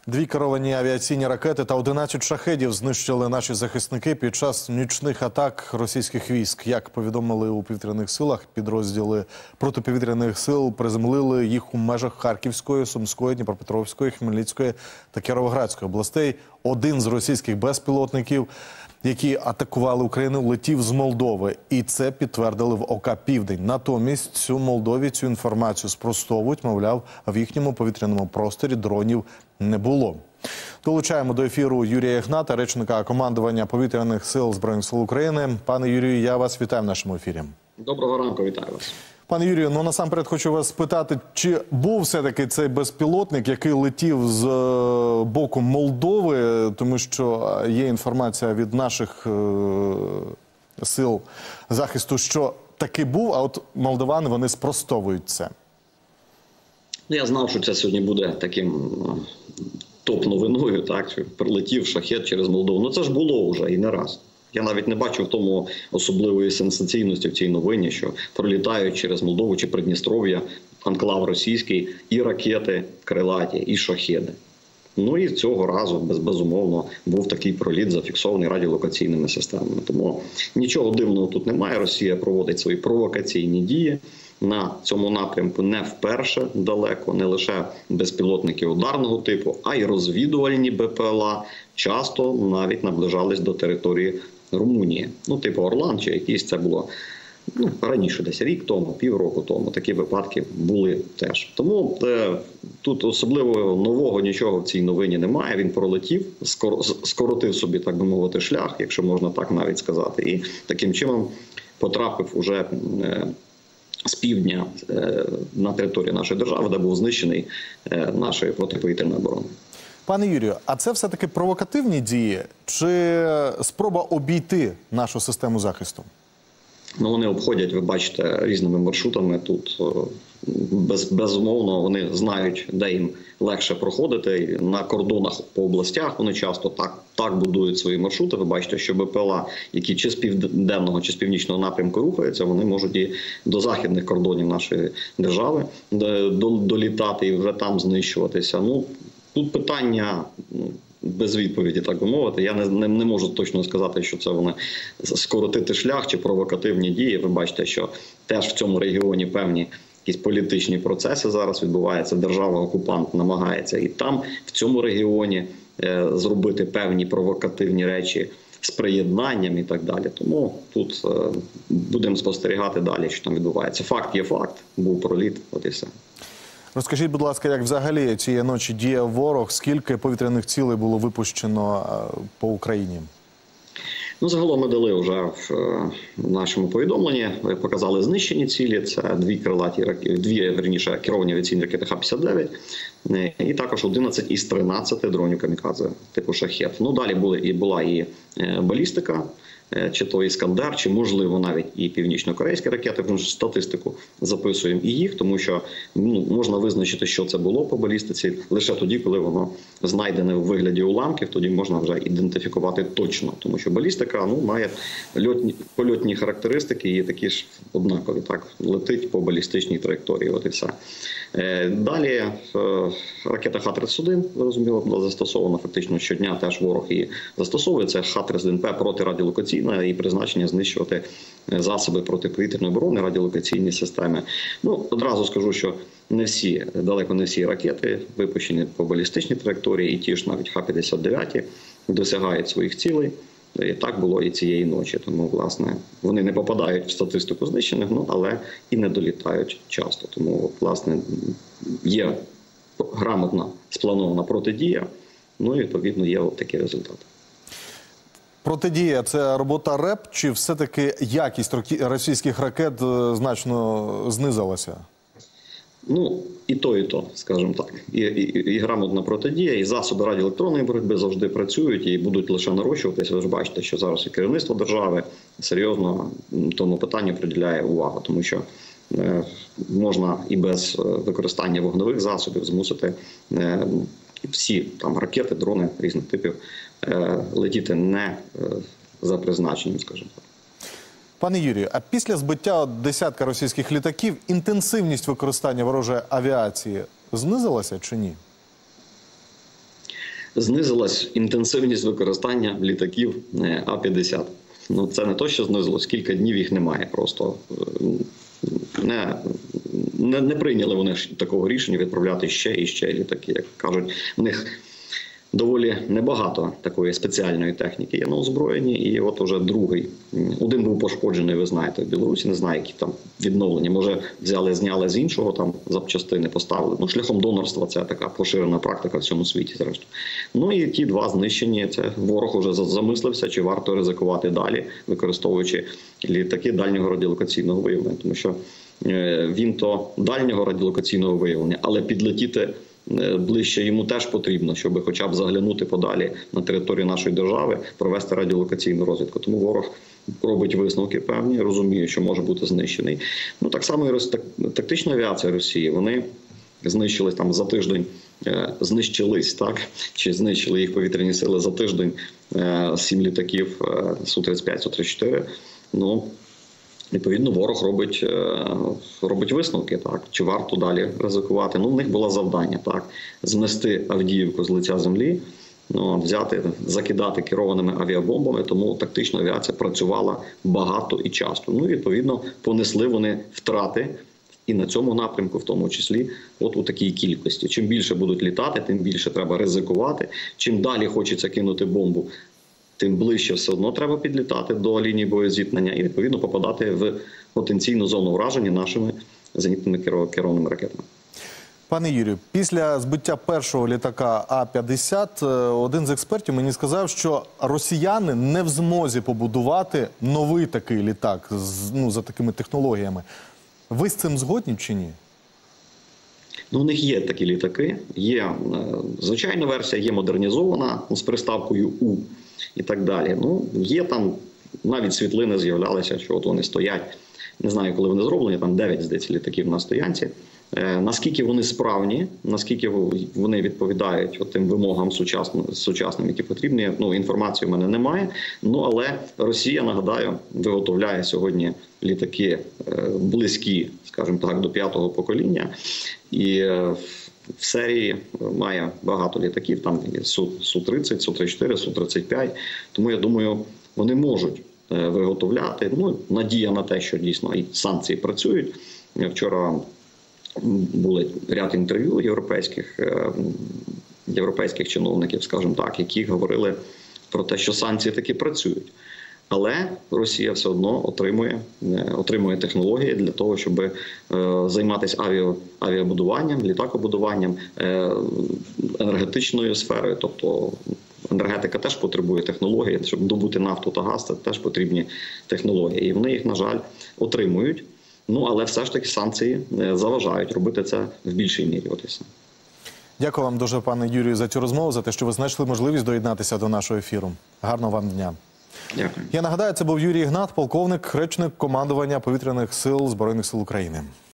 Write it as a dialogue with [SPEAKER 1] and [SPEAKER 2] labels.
[SPEAKER 1] Дві керовані авіаційні ракети та 11 шахедів знищили наші захисники під час нічних атак російських військ. Як повідомили у повітряних силах, підрозділи протиповітряних сил приземлили їх у межах Харківської, Сумської, Дніпропетровської, Хмельницької та Кіровоградської областей. Один з російських безпілотників, які атакували Україну, летів з Молдови. І це підтвердили в ОК «Південь». Натомість у Молдові цю інформацію спростовують, мовляв, в їхньому повітряному просторі дронів не було. Долучаємо до ефіру Юрія Ігната, речника командування повітряних сил Збройних сил України. Пане Юрію, я вас вітаю в нашому ефірі.
[SPEAKER 2] Доброго ранку, вітаю вас.
[SPEAKER 1] Пане Юрію, насамперед хочу вас спитати, чи був все-таки цей безпілотник, який летів з боку Молдови, тому що є інформація від наших сил захисту, що таки був, а от молдовани, вони спростовують це.
[SPEAKER 2] Я знав, що це сьогодні буде таким топ-новиною, так, що прилетів шахет через Молдову. Це ж було вже і не раз. Я навіть не бачу в тому особливої сенсаційності в цій новині, що пролітають через Молдову чи Придністров'я, анклав російський, і ракети крилаті, і шахеди. І цього разу, безумовно, був такий проліт, зафіксований радіолокаційними системами. Тому нічого дивного тут немає. Росія проводить свої провокаційні дії на цьому напрямку не вперше далеко, не лише безпілотники ударного типу, а й розвідувальні БПЛА часто навіть наближались до території Румунії. Типу Орлан чи якісь, це було раніше, десь рік тому, півроку тому. Такі випадки були теж. Тому тут особливо нового нічого в цій новині немає. Він пролетів, скоротив собі, так би мовити, шлях, якщо можна так навіть сказати. І таким чином потрапив уже з півдня на територію нашої держави, де був знищений нашою протиповітряною обороною.
[SPEAKER 1] Пане Юрію, а це все-таки провокативні дії чи спроба обійти нашу систему захисту?
[SPEAKER 2] Вони обходять, ви бачите, різними маршрутами. Тут безумовно вони знають, де їм легше проходити. На кордонах по областях вони часто так будують свої маршрути. Ви бачите, що БПЛА, які чи з південного, чи з північного напрямку рухаються, вони можуть і до західних кордонів нашої держави долітати і вже там знищуватися. Тут питання без відповіді, так би мовити. Я не можу точно сказати, що це вони скоротити шлях чи провокативні дії. Ви бачите, що теж в цьому регіоні певні якісь політичні процеси зараз відбуваються. Держава-окупант намагається і там, в цьому регіоні, зробити певні провокативні речі з приєднанням і так далі. Тому тут будемо спостерігати далі, що там відбувається. Факт є факт, був проліт, от і все.
[SPEAKER 1] Розкажіть, будь ласка, як взагалі цієї ночі діяв ворог, скільки повітряних цілей було випущено по Україні?
[SPEAKER 2] Загалом ми дали вже в нашому повідомленні, показали знищені цілі, це дві керовані авіаційні ракети Х-59 і також 11 із 13 дронів камікадзе типу шахет. Далі була і балістика, чи то Іскандер, чи можливо навіть і північно-корейські ракети. Тому що статистику записуємо і їх, тому що можна визначити, що це було по балістиці лише тоді, коли воно знайдене у вигляді уламків, тоді можна вже ідентифікувати точно, тому що балістика має польотні характеристики і такі ж однакові, так, летить по балістичній траєкторії, от і все. Далі ракета Х-31, зрозуміло, була застосована фактично щодня, теж ворог її застосовує. Це Х-31П протирадіолокаційна і призначення знищувати засоби протиповітряної оборони, радіолокаційні системи. Одразу скажу, що далеко не всі ракети випущені по балістичній траєкторії, і ті ж навіть Х-59 досягають своїх цілей. І так було і цієї ночі. Тому, власне, вони не попадають в статистику знищених, але і не долітають часто. Тому, власне, є грамотна спланована протидія, і, відповідно, є такий результат.
[SPEAKER 1] Протидія – це робота РЕП, чи все-таки якість російських ракет значно знизилася?
[SPEAKER 2] І то, скажімо так. І грамотна протидія, і засоби радіоелектронної боротьби завжди працюють і будуть лише нарощуватися. Ви ж бачите, що зараз і керівництво держави серйозно тому питанню приділяє увагу, тому що можна і без використання вогневих засобів змусити всі там ракети, дрони різних типів летіти не за призначенням, скажімо так.
[SPEAKER 1] Пане Юрію, а після збиття десятка російських літаків інтенсивність використання ворожої авіації знизилася чи ні?
[SPEAKER 2] знизилась інтенсивність використання літаків А-50. Ну, це не то, що знизилось, кілька днів їх немає. Просто не прийняли вони такого рішення відправляти ще і ще літаки. Як кажуть, в них доволі небагато такої спеціальної техніки є на озброєнні, і от уже другий. Один був пошкоджений, ви знаєте, в Білорусі, не знаю, які там відновлення. Може, зняли з іншого, там запчастини поставили. Ну, шляхом донорства це така поширена практика в цьому світі, зрештою. Ну і ті два знищені, це ворог уже замислився, чи варто ризикувати далі, використовуючи літаки дальнього радіолокаційного виявлення. Тому що він то дальнього радіолокаційного виявлення, але підлетіти ближче йому теж потрібно, щоб хоча б заглянути подалі на територію нашої держави, провести радіолокаційну розвідку. Тому ворог робить висновки певні, розуміє, що може бути знищений. Ну, так само і тактична авіація Росії. Вони знищились там за тиждень, чи знищили їх повітряні сили за тиждень 7 літаків Су-35, Су-34. Ну, відповідно, ворог робить висновки, так, чи варто далі ризикувати. Ну, в них було завдання, так, змести Авдіївку з лиця землі, взяти, закидати керованими авіабомбами, тому тактична авіація працювала багато і часто. Ну, відповідно, понесли вони втрати і на цьому напрямку, в тому числі, от у такій кількості. Чим більше будуть літати, тим більше треба ризикувати. Чим далі хочеться кинути бомбу, тим ближче все одно треба підлітати до лінії боєзіткнення і, відповідно, попадати в потенційну зону враження нашими зенітними керованими ракетами.
[SPEAKER 1] Пане Юрію, після збиття першого літака А-50 один з експертів мені сказав, що росіяни не в змозі побудувати новий такий літак за такими технологіями. Ви з цим згодні чи ні?
[SPEAKER 2] Ну, у них є такі літаки, є звичайна версія, є модернізована з приставкою «У» і так далі. Ну, є там, навіть світлини з'являлися, що от вони стоять. Не знаю, коли вони зроблені, там 9, здається, літаків на стоянці. Наскільки вони справні, наскільки вони відповідають тим вимогам сучасним, які потрібні, інформації в мене немає. Ну, але Росія, нагадаю, виготовляє сьогодні літаки близькі, скажімо так, до 5-го покоління. І в серії має багато літаків, там є Су-30, Су-34, Су-35. Тому, я думаю, вони можуть виготовляти. Ну, надія на те, що дійсно і санкції працюють. Вчора були ряд інтерв'ю європейських чиновників, скажімо так, які говорили про те, що санкції таки працюють. Але Росія все одно отримує технології для того, щоб займатися авіабудуванням, літакобудуванням, енергетичною сферою. Тобто енергетика теж потребує технологій, щоб добути нафту та газ, це теж потрібні технології. І вони їх, на жаль, отримують. Ну, але все ж таки санкції заважають робити це в більшій мірі. От і все.
[SPEAKER 1] Дякую вам дуже, пане Юрію, за цю розмову, за те, що ви знайшли можливість доєднатися до нашого ефіру. Гарного вам дня.
[SPEAKER 2] Дякую.
[SPEAKER 1] Я нагадаю, це був Юрій Ігнат, полковник, речник командування Повітряних сил Збройних сил України.